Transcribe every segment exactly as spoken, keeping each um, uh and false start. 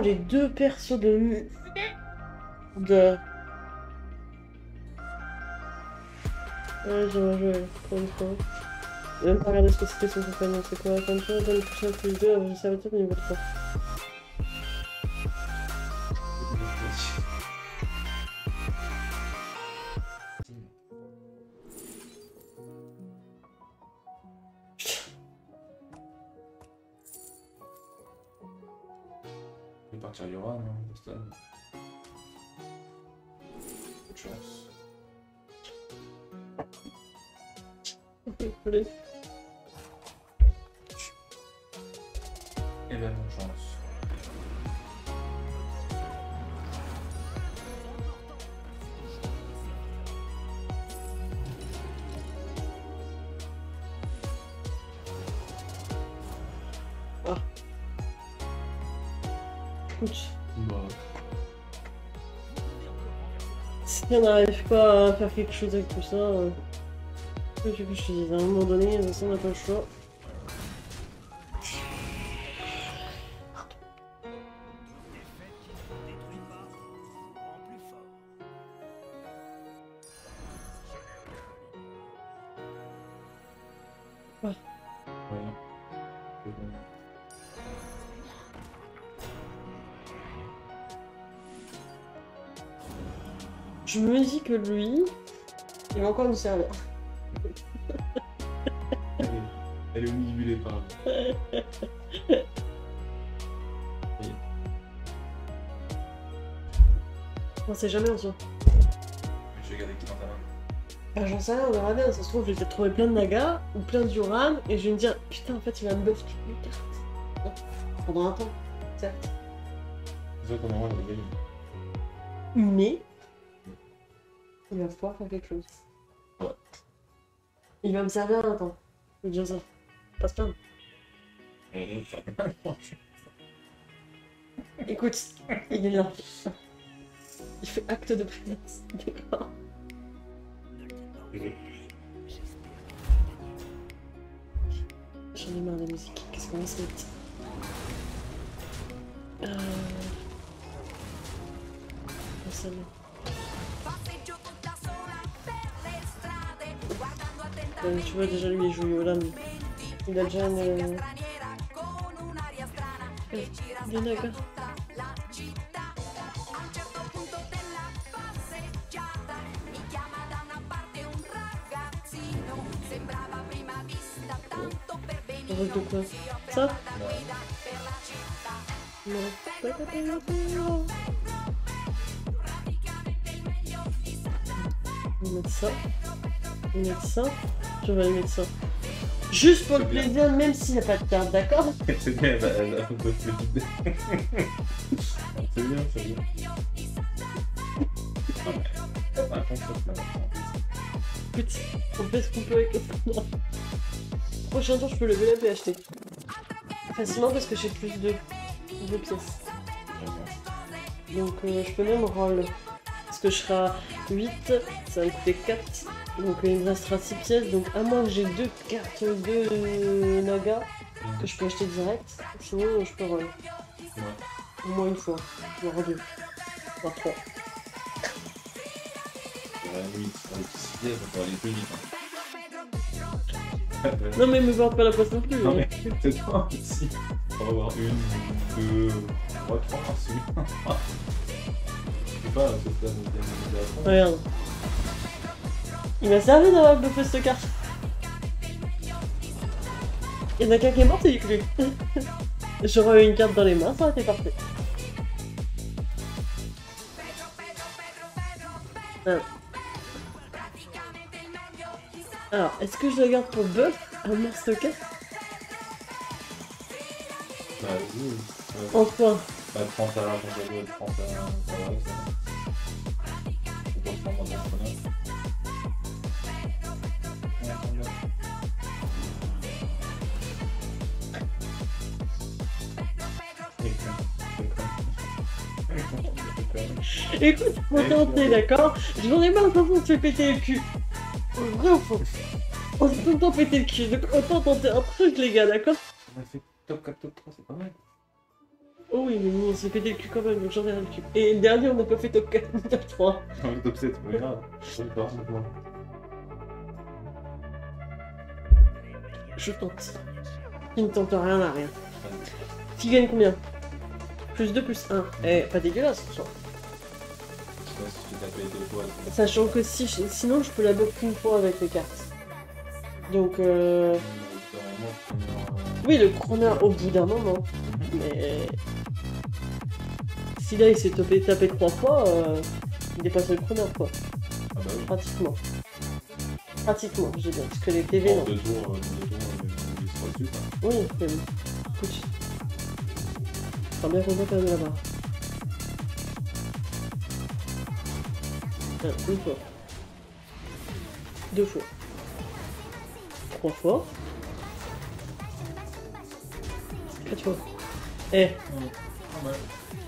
les deux persos de... de... Ouais, j'ai mal joué, pour une fois. J'ai même pas regardé ce que c'était son compagnon, c'est quoi? Comme ça, donne plus un plus deux, je savais tout niveau trois. Je vais partir Yoran, hein, Boston. Bonne chance. Désolé. Et ben, bonne chance. Ah. Écoute. Bah. Si on n'arrive pas à faire quelque chose avec tout ça, euh... je sais que je te dis, à un moment donné, de toute façon, on n'a pas le choix. Ah. Ouais. C'est bon. Je me dis que lui, il va encore nous servir. Elle est, elle est omnibulée par là. On sait jamais en soi. Je vais garder qui dans ta main. Bah j'en sais rien, on verra bien. Ça se trouve, je vais peut-être trouver plein de nagas ou plein d'Uran et je vais me dire putain, en fait, il va me buff toutes les cartes. Pendant un temps, certes. C'est ça qu'on envoie dans les gagner. Mais il va pouvoir faire quelque chose. Ouais. Il va me servir un temps. Je veux dire ça. Pas se plaindre. Écoute, il est là. Il fait acte de présence. D'accord. J'en ai marre de la musique. Qu'est-ce qu'on va se mettre? Euh... Oh, salut. Euh, tu vois déjà lui il joue Yolan. Il a déjà une... Euh... Des nagas. Avec de quoi? Ça? Non. On va mettre ça. On va mettre ça. Je vais aller mettre ça. Juste pour le plaisir, même s'il n'y a pas de carte, d'accord? C'est bien, bah, elle a un peu plus vide. C'est bien, c'est bien. Ah, mais, c'est pas un concept là. Écoute, on fait ce qu'on peut avec le prochain tour, je peux lever up et acheter. Facilement parce que j'ai plus de, de pièces. Donc euh, je peux même roll. Parce que je serai à huit, ça va me coûter quatre. Donc il me restera six pièces. Donc à moins que j'ai deux cartes de Naga que je peux acheter direct. Sinon je peux roll. Ouais. Au moins une fois. Voire deux. Voire trois. La nuit, sur les petits pièces, on peut aller plus vite. Hein. Non mais me porte pas la poisse non plus. Non hein. mais c'est toi aussi. On va avoir une, deux, trois, trois, c'est bien. Je sais pas, c'est ça, c'est Regarde. Il m'a servi d'avoir bluffé cette carte. Il y en a qu'un qui est mort, c'est lui. J'aurais eu une carte dans les mains, ça aurait été parfait. Alors, Alors est-ce que je la garde pour buff à mort stocker? Bah, vas-y. Ouais. En quoi? Bah, trente à la et trente à la ça va, ça va. On peut prendre dans ton preneur. Écoute, faut tenter, d'accord? J'en ai marre quand on se fait péter le cul. Vrai ou faux? On se fait tout le temps péter le cul, donc autant tenter un truc les gars, d'accord? On a fait top quatre, top trois, c'est pas mal. Oh oui, mais nous on s'est pété le cul quand même, donc j'en ai rien le cul. Et le dernier, on n'a pas fait top quatre, top trois. Non, top sept, c'est pas grave. Je pas moi. Je tente. Il ne tente rien à rien. Tu gagnes combien? Plus deux, plus un. Eh, pas dégueulasse, franchement. Je sais pas si tu t'as payé deux fois. Sachant que si, sinon je peux la bloquer qu'une fois avec les cartes. Donc euh... oui, le chrono au bout d'un moment. Mais si là il s'est tapé, tapé trois fois, euh... il dépasse le chrono quoi. Ah bah oui. Pratiquement. Pratiquement, j'ai bien. Parce que les P V En non. deux tours, euh, deux tours, on sera dessus quoi. Oui, mais bon. Écoute. Je serais bien content quand même là-bas. Une fois. Deux fois. Trois fois. Quatre fois. Eh. Ouais. Ah ouais.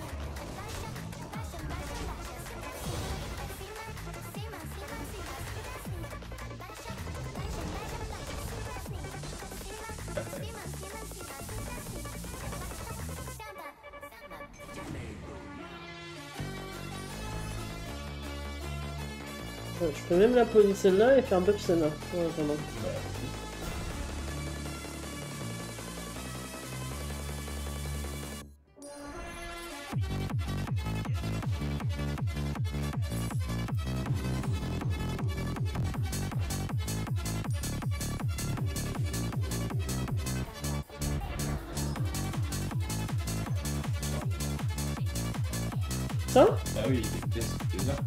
Ouais, je peux même la poser celle-là et faire buff celle-là. Ouais, vraiment. Ça? Ah oui, c'est bien.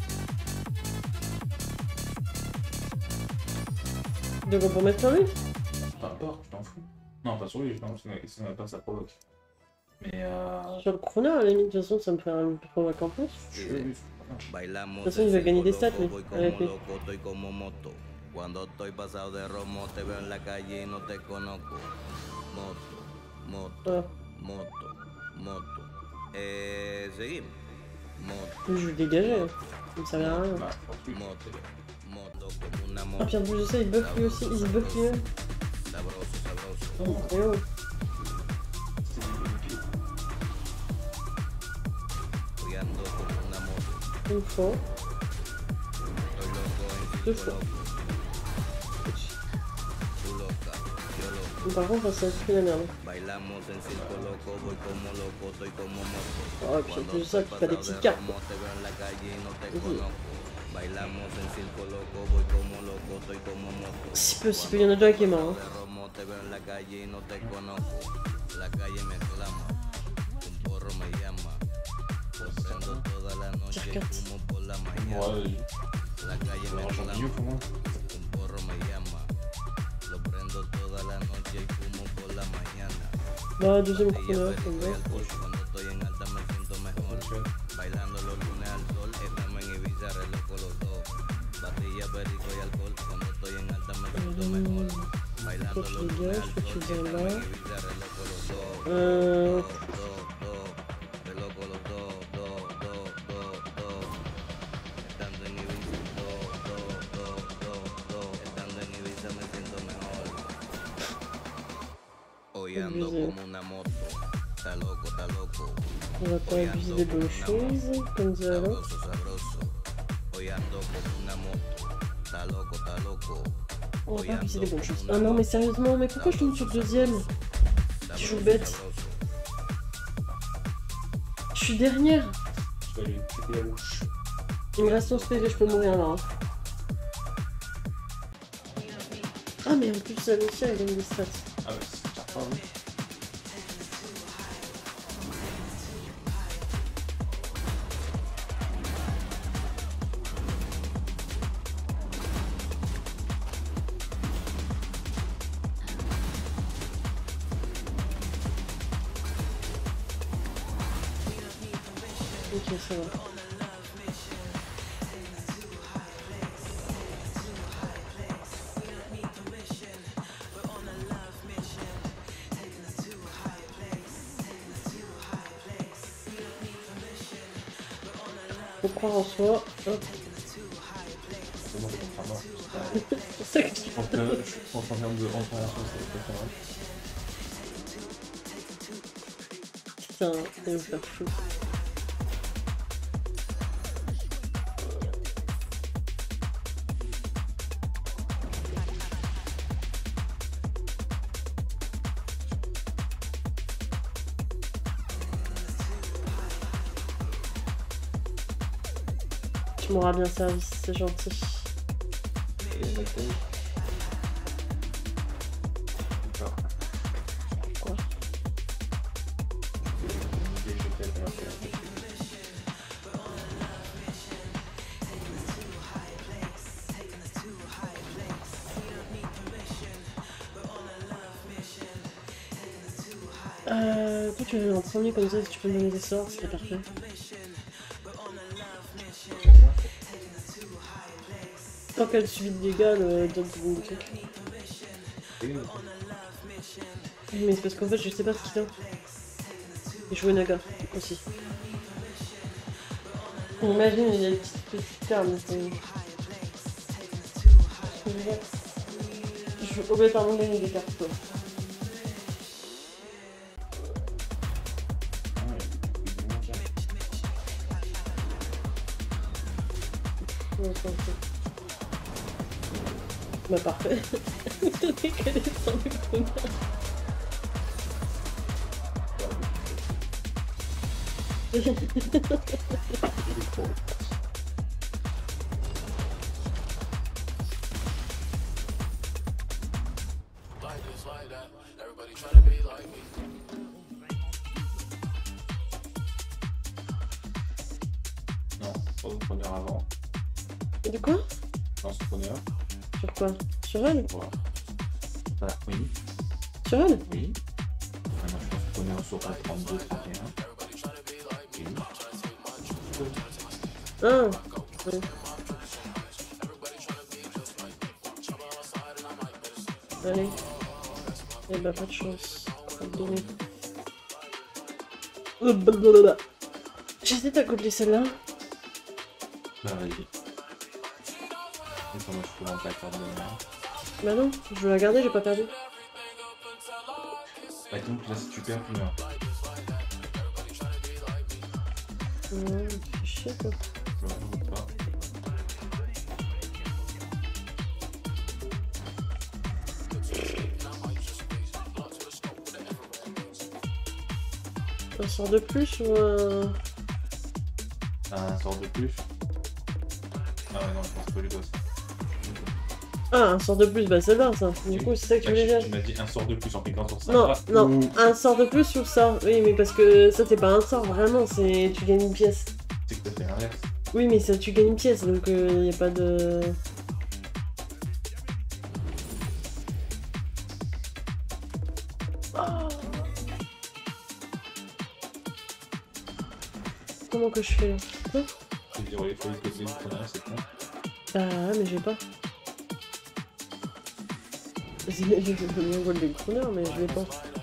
De quoi pour mettre sur lui? Peu importe, je t'en fous. Non, pas sur lui, je t'en fous, sinon pas ça provoque. Mais euh... Sur le chrono, à la limite, de toute façon, ça me fait un provoque en plus. Je veux, oui. De toute façon, il va gagner des stats, lui, à la clé. Cuando estoy pasado de romo, te veo en la calle y no te conozco. Moto, moto, Ah. moto, moto. Eh, seguimos. Moto. Je vais le dégager, hein. Ça me sert à rien. Bah, fortuit. Moto, moto como una Ah, moto. puis en plus de ça, il buff lui aussi, il se buff lui même. Sabroso, sabroso. Oh, et oh. Hoy ando como una moto. Une fois. Estoy loco en Deux cinco fois. locos. Tú loca, yo loco. Mais par contre, ça se fait la merde. Bailamos en circo loco, voy como loco, estoy como moto. Oh, et puis en plus de ça, tu fais des petites cartes. Romo, te veo en la calle y no te Mhm. conozco. Bailamos en circo loco, voy como loco, estoy como moto. Si peu, si peu, il y en a déjà qui est mort. Hein. De Romo, te veo en la calle y no te conozco. La calle me clama, un porro me llama. Lo prendo toda la noche y fumo por la mañana. Ouais, La calle me un clama, champignon pour moi. un porro me llama. Lo prendo toda la noche y fumo por la mañana. Bah, deuxième Ella chrono, c'est perico y bon. alcohol, cuando estoy en alta me siento mejor. Bailando los lunes al sol, estamos en Ibiza, re loco los dos. Batilla, perico y alcohol, cuando estoy en alta me siento mejor. Bailando Faut que los je lunes dégage, al faut que sol, je vienne estamos là. en Ibiza, re loco los dos. Euh... Dos, dos, dos, re loco los dos, dos, dos, dos, dos. Estando en Ibiza, dos, dos, dos, dos, dos. Estando en Ibiza me siento mejor. Hoy ando Abusé. como una moto. Está loco, está loco. On va pas abuser des bonnes choses, comme dirait l'autre. Sabroso, sabroso. Hoy ando como una moto. Está loco, está loco. On va pas abuser des bonnes choses. Ah non, mais sérieusement, mais pourquoi je tombe sur le deuxième? Je joue bête. Je suis dernière. Je vais lui péter la bouche. Il me reste onze P V, je peux mourir là. Hein. Ah, mais en plus, ça aussi, elle gagne des stats. Ah ouais, c'est pas oui. Ok, ça va. Faut croire en soi. Hop. C'est bon, c'est pas mort. C'est pour ça que je Je pense que je pense en termes de rentration, ça va pas faire mal. Putain, ça va me faire fou. Tu m'auras bien servi, c'est gentil. Quoi? Euh, toi tu veux en premier comme ça, si tu peux me donner des sorts, c'est parfait. Tant qu'elle subit de dégâts, le donne des trucs. Mais c'est parce qu'en fait, je sais pas ce qu'il a. Et jouer Naga aussi. Imagine, il y a des petites petites termes. Je vais obligatoirement gagner des cartes. Bah parfait. Étant donné qu'elle est sans le commun. Non, pas de première avant. Et de quoi? Non, c'est première. Sur quoi? Sur elle? Voilà. Voilà, oui. Sur elle? Oui. Maintenant, je pense que première sur trente-deux, trente et un. Ah oui. Allez. Eh bah pas de chance. J'hésite à coller celle-là. Bah vas-y. Et moi je peux rentrer la carte de merde. Bah non, je veux la garder, j'ai pas perdu. Bah donc là si tu perds, tu meurs. Ouais, c'est chier quoi. Je ne pas. Un sort de plus ou un... Un sort de plus. Ah ouais non, je pense pas lui boss. Ah, un sort de plus, bah c'est bien ça. Du coup, c'est ça que tu voulais dire. Tu m'as dit un sort de plus en cliquant sur ça. Non, non, ou... un sort de plus sur ça. Oui, mais parce que ça, c'est pas un sort, vraiment, c'est tu gagnes une pièce. C'est que t'as fait l'inverse. Oui, mais ça, tu gagnes une pièce, donc il euh, n'y a pas de... Oh. Comment que je fais là? Hein? Je veux dire, il faut que tu une première, c'est con. Bah ouais, mais j'ai pas. Je veux bien gold des chroneurs, mais je l'ai pas.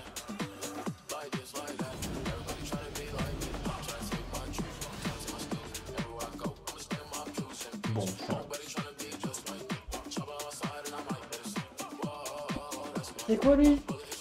Bon champ. C'est quoi lui?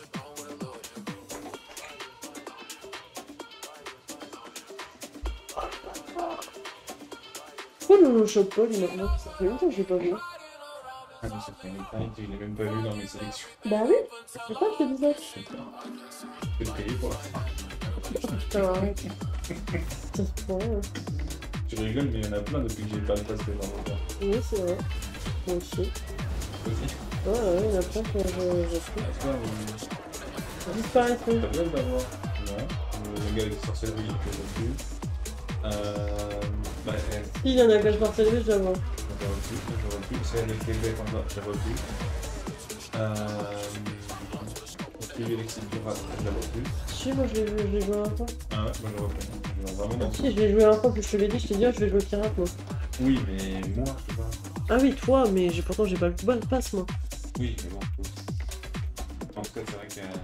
Pourquoi le ne chope pas lui maintenant? Ça fait longtemps que je l'ai pas vu. Ah mais ça fait longtemps que je l'ai même pas vu dans mes sélections. Bah oui, pourquoi je te dis ça? Je peux te payer pour la fin. Putain, arrête. Ça se prend, hein. Tu rigoles, mais il y en a plein depuis que j'ai pas le passe dans mon temps. Oui, c'est vrai. Moi aussi. Aussi. Ouais, ouais, il y en a plein que je, je fais. Ah, toi, vous... Disparaître. T'as besoin d'avoir. Non. Le gars avec sorcellerie, je le vois plus. Euh. Bah, elle. Si, il y en a que je partais lui, je la vois. Je la vois plus, je la vois plus. C'est avec les bêtes en bas, je la vois plus. Euh. Suivi l'Exicura, je la vois plus. Si, moi je l'ai joué, je l'ai joué un fois. Ah ouais, moi je la vois plus. Je la vois vraiment dans Si, je l'ai joué un fois, que je te l'ai dit, je t'ai dit, oh, je vais jouer pirate, moi. Oui, mais moi, tu vois. Ah oui, toi, mais j'ai pourtant j'ai pas le bon passe, moi. Oui, mais bon. En tout cas, c'est vrai qu'elle.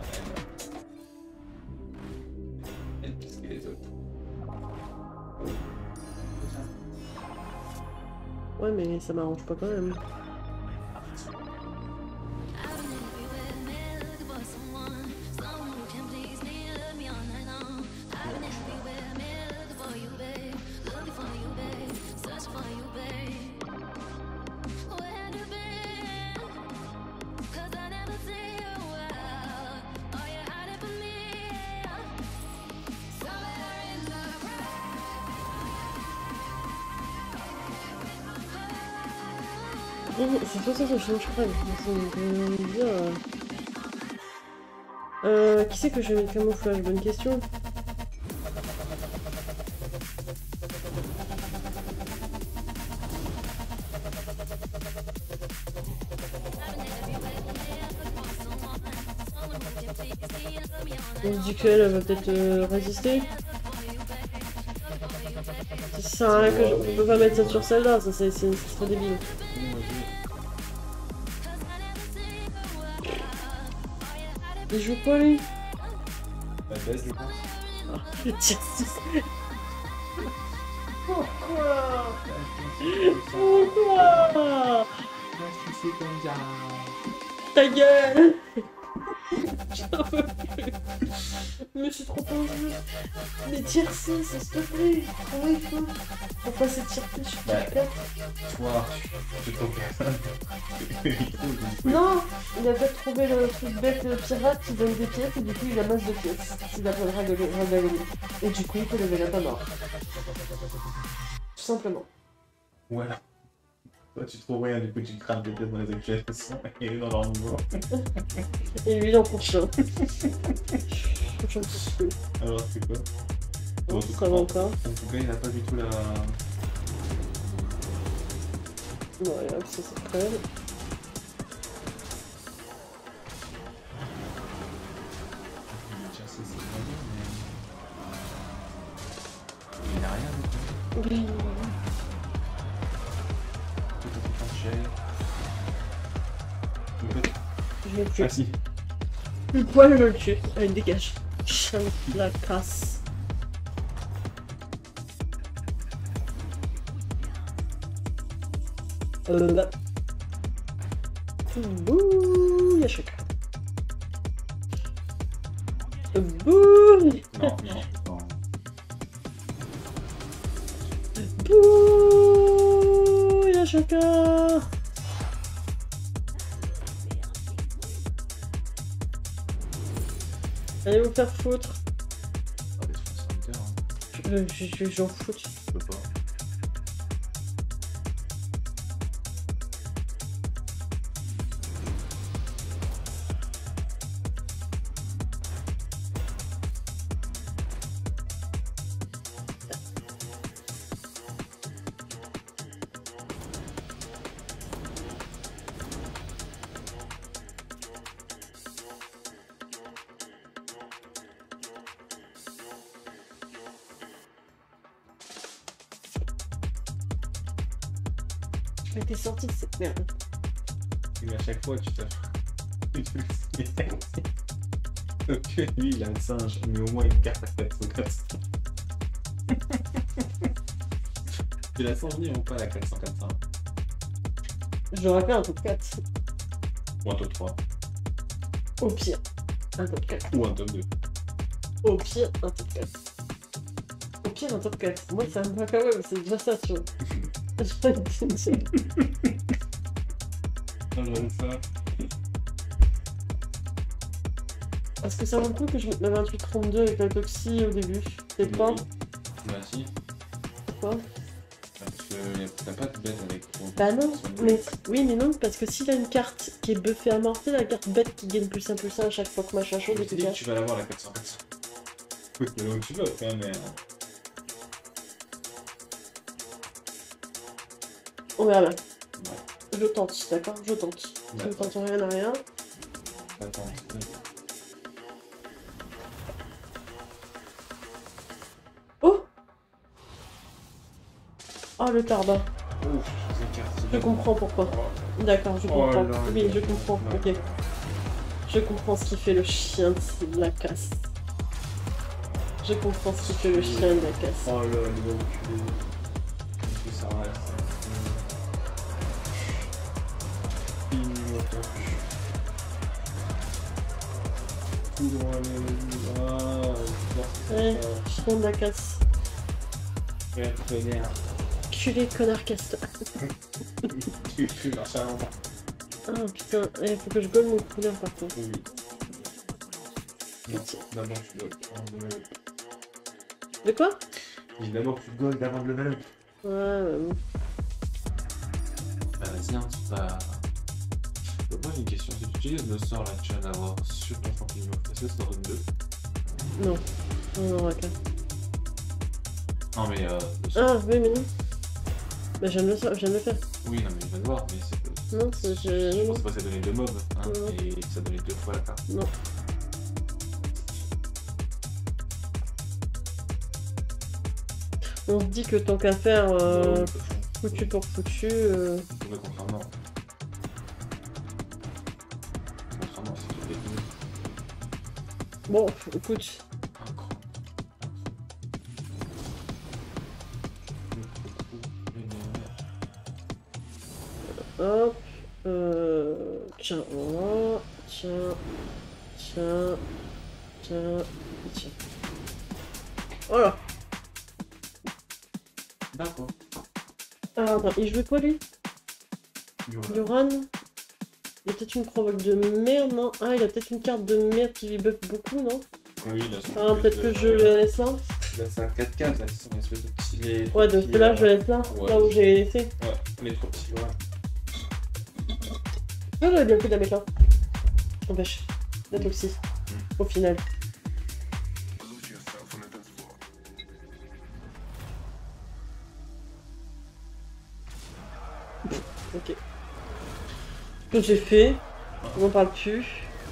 Elle pisse les autres. Ouais, mais ça m'arrange pas quand même. Ouais, C'est pour ça que je change pas. Bien. Euh, qui c'est que je vais mettre camouflage? Bonne question. On se dit qu'elle va peut-être euh, résister. Ça sert à rien que je... On peut pas mettre ça sur celle-là, ça c'est trop débile. Il joue quoi lui? La baisse je pense. Oh, le tir Pourquoi? Pourquoi? C'est comme ça. Ta gueule. J'en peux plus. Mais c'est trop injuste. Mais tire six, s'il te plaît. Comment il faut pour passer tir six, je suis Bah, quatre. Toi, tu trouves personne. Non, il a peut-être trouvé le truc bête le pirate qui donne des pièces et du coup il a masse de pièces. Il a pas le ragagoler. Et du coup il peut lever la pas mort. Tout simplement. Voilà. Toi tu trouves rien, du coup tu crames des pièces dans les objets et dans leur niveau. Et lui il en court chaud. J'en peux plus. Alors c'est quoi? Bon, En ça tout va cas, encore. En tout cas il n'a pas du tout la... Bon, allez hop, ça c'est crève. Il n'a rien du tout. Oui. Je vais le tuer. Ah si. Le poil, je le tue. Allez, dégage. Chante la casse. Euh... Bouh, y'a chacun. Bouh. Non, non, non. Bouh, y'a chacun. Allez vous faire foutre. Ah, des transformateurs, hein. Euh, je- je- J'en fous. Je peux pas. Mais t'es sorti de cette merde. Mais à chaque fois, tu t'as... Donc lui, il a un singe, mais au moins une carte à quatre cent quatre. Tu la sens venir ou pas, la quatre cent quatre? J'aurais fait un top quatre. Ou un top trois. Au pire, un top quatre. Ou un top deux. Au pire, un top quatre. Au pire, un top quatre. Moi, ça me va quand même, c'est déjà ça, tu vois. Je vais te dire. Ah, j'aime ça. Est-ce que ça vaut le coup que je mette ma vingt-huit trente-deux avec la toxie au début? Peut-être pas. Bah si. Pourquoi? Parce que t'as pas de bête avec... Bah non, mais oui mais non, parce que s'il a une carte qui est buffée à mortel, la carte bête qui gagne plus un plus un à chaque fois que machin chaud, Je et te dis que tu vas l'avoir la quatre cent quatre. Écoute, mais là où tu veux, quand même, mais... On verra bien. Ouais. Je tente, d'accord? Je tente. Je ne tente rien à rien. Attends. Oh! Oh le tarba. Ouf, c'est carte. Je comprends pourquoi. D'accord, je comprends. Oh là Oui, là. je comprends. Ouais. Ok. Je comprends ce qui fait le chien de la casse. Je comprends ce qui fait le chien de la casse. Oh là, il va reculer. En plus, ça reste. Tout droit, les... Ah, Ouais, chien de la casse. ouais, tonnerre. Culé, connard, casse-toi. Tu tu marches à l'envers. Ah putain, il faut que je gomme mon couleur par contre. Oui. Non, d'abord tu dois prendre le level up. De quoi? J'ai d'abord tu gold avant de level up. Ouais, bah bon. Ah, sinon c'est pas... Moi j'ai une question, si tu utilises le sort là que tu viens d'avoir sur ton champignon, est-ce que ça t'en donne deux? Non, on en aura qu'un. Non mais euh... le sort... Ah, oui, mais non. Bah, j'aime le, faire- j'aime le faire. Oui, non mais je viens de voir, mais c'est... Non, c'est... Je... Je Non, non. pensais pas que ça donnait deux mobs, hein, Non. et que ça donnait deux fois la carte. Non. On se dit que tant qu'à faire euh, Bah oui, de toute façon. foutu pour foutu... Euh... Ouais, contrairement. Contrairement, si tu fais une... Bon, écoute. Un cran. Hop. Euh... Tiens, voilà. Tiens. Tiens. Tiens. Et tiens. Voilà. D'accord. Ah, attends, il jouait quoi lui? Yoran? Il a peut-être une provoque de merde, non? Ah, il a peut-être une carte de merde qui lui buff beaucoup, non? Oui, il a son Ah, truc peut-être de- que je le laisse là? Il a sa quatre quatre, là, c'est son espèce de petit lait. Ouais, de petit, celle-là, euh, je le laisse là, ouais. là où j'ai laissé. Ouais, les trop petits, ouais. Ah, j'aurais bien pris de la mettre là. N'empêche, la toxie, Mm. au final. Ok. Tout c'est fait, on n'en parle plus.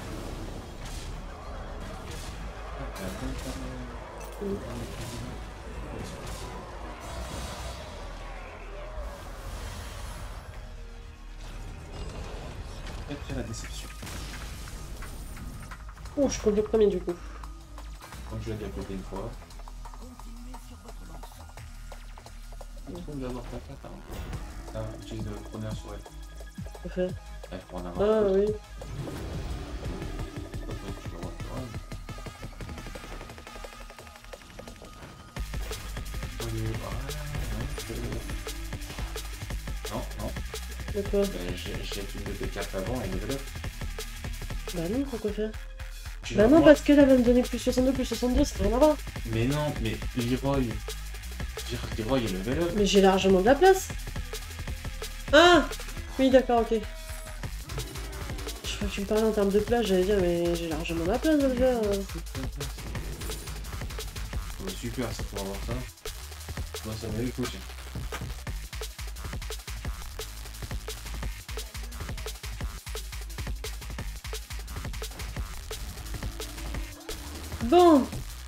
Après la déception. Oh, je compte le premier du coup. Comme je l'ai déjà côté une fois. Je trouve d'avoir ta carte, hein. Ah, utilise le preneur sur elle. Parfait. Elle pour en avoir. Ah plus. oui. Après, tu le vois, ouais. Oui, ouais, ouais, c'est- Non, non. D'accord. Ben, j'ai j'ai une de tes cartes avant et level up. Bah non, pourquoi faire? Tu Bah la non, vois. parce que là, elle va me donner plus soixante-deux, plus soixante-deux, ça n'a rien à voir. Mais non, mais Leroy. Dire Leroy est level up. Mais j'ai largement de la place. Ah oui, d'accord, ok. Je crois que tu me parlais en termes de place, j'allais dire, mais j'ai largement de la place déjà. Oh, super, ça pour avoir ça. Moi, ça m'a eu coup, tiens. Bon.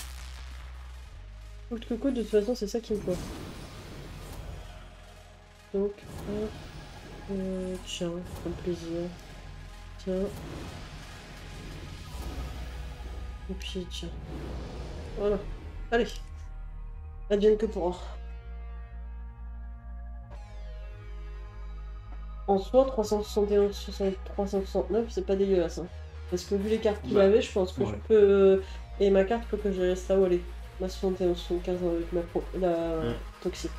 Coûte que coûte, de toute façon, c'est ça qu'il me faut. Donc, hop. Euh, tiens, comme plaisir. Tiens. Et puis, tiens. Voilà. Allez. Advienne que pourra. En soi, trois cent soixante et onze, trois cent soixante-neuf, c'est pas dégueulasse. Hein. Parce que vu les cartes qu'il Bah, avait, je pense que ouais. je peux... Et ma carte, faut que je laisse là où elle est. Ma soixante et onze, soixante-quinze avec ma pro... la Mm. toxique.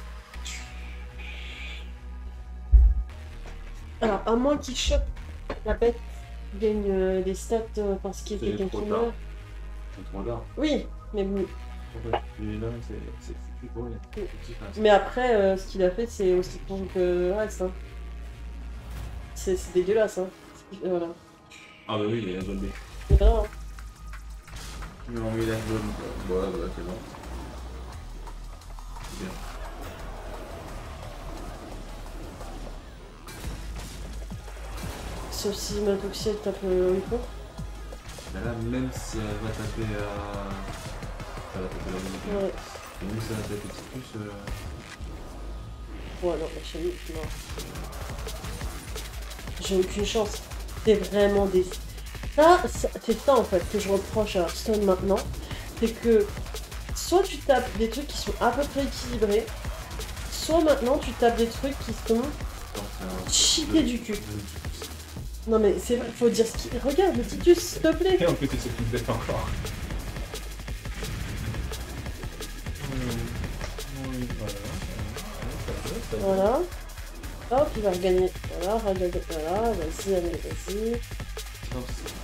Alors, à moins qu'il chope la bête, il gagne euh, des stats euh, parce qu'il y a C'est quelqu'un trop qui tard. meurt. C'est trop tard. Oui, mais bon. Ouais, mais là, c'est c'est foutu pour lui. Mm. C'est pas ça. Mais après, euh, ce qu'il a fait, c'est aussi pour que le reste. Hein. C'est c'est dégueulasse. Hein. C'est- Voilà. Ah bah oui, il est la zone B. C'est pas grave. Non, mais il a la zone B. Voilà, voilà, c'est bon. C'est bien. Sauf si ma toxie elle tape le Rico. Mais là, même si elle va taper à... Elle va taper la zone B. Ouais. Et même si elle va taper petit plus... Euh... Ouais, non, la chérie, non. J'ai aucune chance. C'est vraiment des... Ça, ça- c'est ça en fait que je reproche à Hearthstone maintenant. C'est que soit tu tapes des trucs qui sont à peu près équilibrés, soit maintenant tu tapes des trucs qui sont... Attends, c'est un... Cheaté du cul. Non mais c'est vrai, faut dire ce qui... Regarde le Titus, s'il te plaît. Et en plus, il s'occupe d'être encore. Oui, voilà. Voilà. Hop, il va regagner. Voilà, regarde, voilà, vas-y, allez, vas-y. Non, c'est-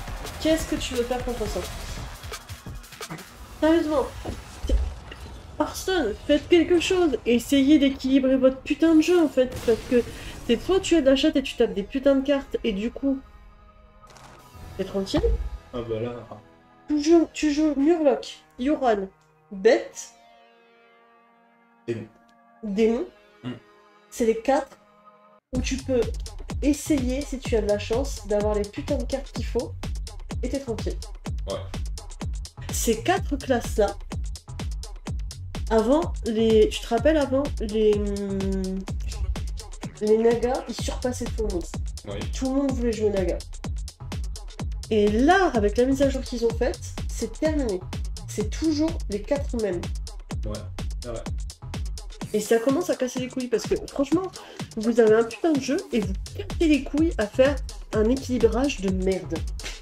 Qu'est-ce que tu veux faire contre ça? Sérieusement. Hearthstone Hearthstone, faites quelque chose. Essayez d'équilibrer votre putain de jeu en fait. Parce que c'est soit tu as de la chatte et tu tapes des putains de cartes et du coup, t'es tranquille. Ah bah là. Tu joues, tu joues Murloc, Yoran, Bête, Démon. Démon. Mm. C'est les quatre où tu peux essayer, si tu as de la chance, d'avoir les putains de cartes qu'il faut et t'es tranquille. Ouais. Ces quatre classes-là, avant, les... tu te rappelles avant, les... les Nagas, ils surpassaient tout le monde. Oui. Tout le monde voulait jouer Naga. Et là, avec la mise à jour qu'ils ont faite, c'est terminé. C'est toujours les quatre mêmes. Ouais, c'est vrai. Et ça commence à casser les couilles parce que franchement, vous avez un putain de jeu et vous cassez les couilles à faire un équilibrage de merde.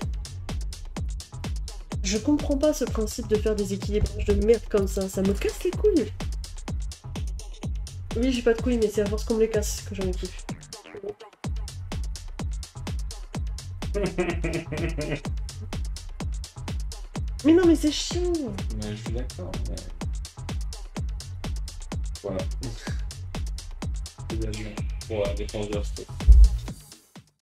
Je comprends pas ce principe de faire des équilibrages de merde comme ça, ça me casse les couilles. Oui, j'ai pas de couilles, mais c'est à force qu'on me les casse que j'en ai plus. Mais non, mais c'est chiant. Mais je suis d'accord, mais... Voilà. C'est bien. Pour la défense de